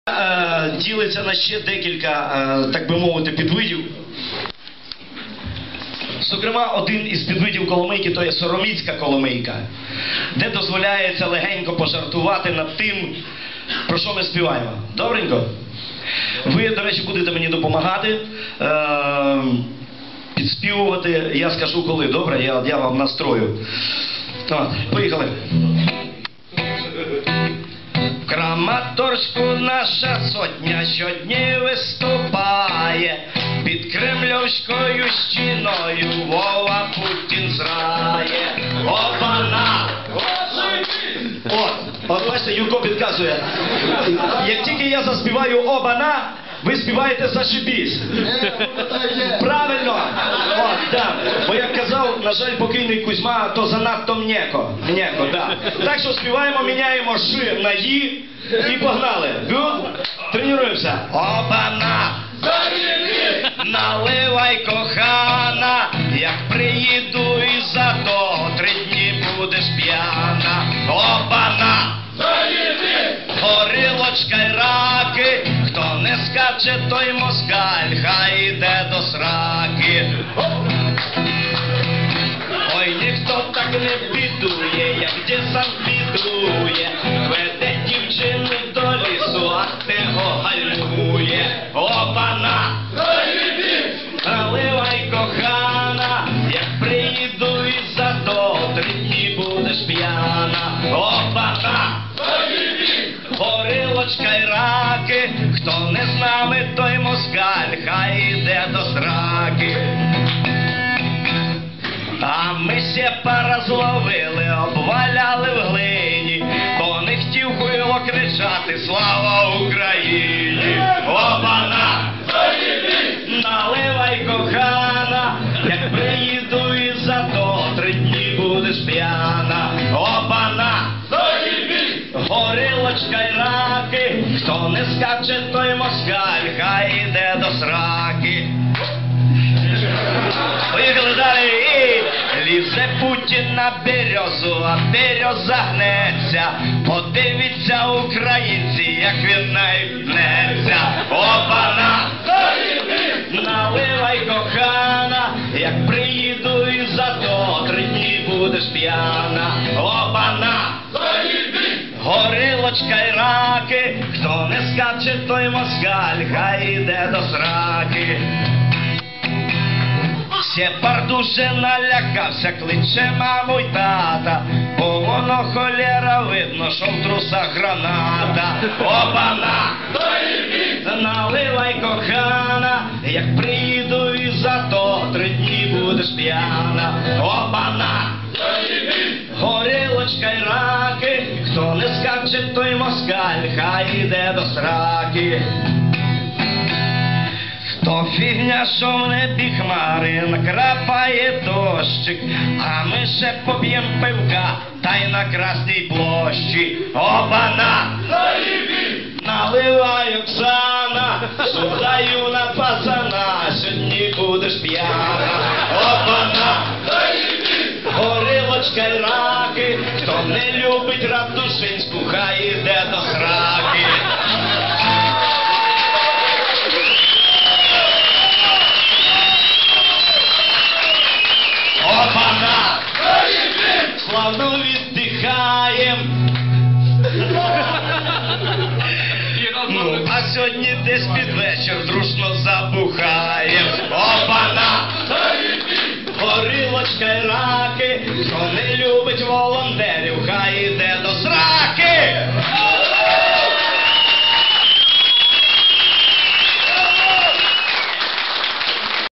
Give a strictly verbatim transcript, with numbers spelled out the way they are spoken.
Е, ділиться на ще декілька, е, так би мовити, підвидів. Зокрема, один із підвидів коломийки – то є сороміцька коломийка, де дозволяється легенько пожартувати над тим, про що ми співаємо. Добренько? Ви, до речі, будете мені допомагати е, підспівувати, я скажу коли, добре? Я, я вам настрою. О, поїхали. В Краматорську наша сотня щодні виступає, під кремлівською стіною Вова Путін зрає. Опана! От, от бачите, Юрко підказує. Як тільки я заспіваю «Обана», ви співаєте «Зашибісь». Правильно! От, да. Бо як казав, на жаль, покійний Кузьма, то занадто м'єко. М'єко, да. Так що співаємо, міняємо «ши» на «ї» і погнали. Гуд? Тренуємося. Обана! Наливай, кохана, як приїду і за то три дні будеш п'яна. Обана! Горілочка й раки, хто не скаче, той москаль, хай іде до сраки. Ой, ніхто так не бідує, як десант бідує, веде дівчину до лісу, а того гальмує. Опана! Наливай, кохана, як приїду і за то три дні будеш п'яна. Опана! Горілочка й раки, хто не з нами, той москаль, хай іде до сраки. А ми ще пара зловили, обваляли в глині, бо не хотів хуйло кричати «Слава Україні!» Опана! Наливай, кохана, як приїду і за то три дні будеш п'яна. Опана! Горілочка й раки, хто не скаче, той москаль, хай іде до сраки. Поїхали далі. І лізе Путін на березу, а береза гнеться. Подивіться, українці, як він найпнеться. Опана! Наливай, кохана, як приїду і за то три дні будеш п'яна. Опана! Горілочка й раки, хто не скаче, той москаль, хай іде до сраки. Сєпар дуже налякався, кличе маму й тата, бо воно холєра видно, що в трусах граната. Опана! Наливай, кохана, як приїду і за то три дні будеш п'яна. Опана! Горілочка й раки, хто не скаче, той москаль, хай іде до сраки. То фігня, що в небі хмари, накрапає дощик, а ми ще поп'єм пивка, та й на Красній площі. Опана! Наливай, Оксана, судаю на пацана, сьогодні будеш п'яна. Опана! Горілочка й раки, хто не любить Ратушинську, хай іде до сраки. Опана! Славно віддихаєм. Ну, а сьогодні десь під вечір дружно забухаєм. Опана! Горілочка й раки, хто не любить волонтерів, хай іде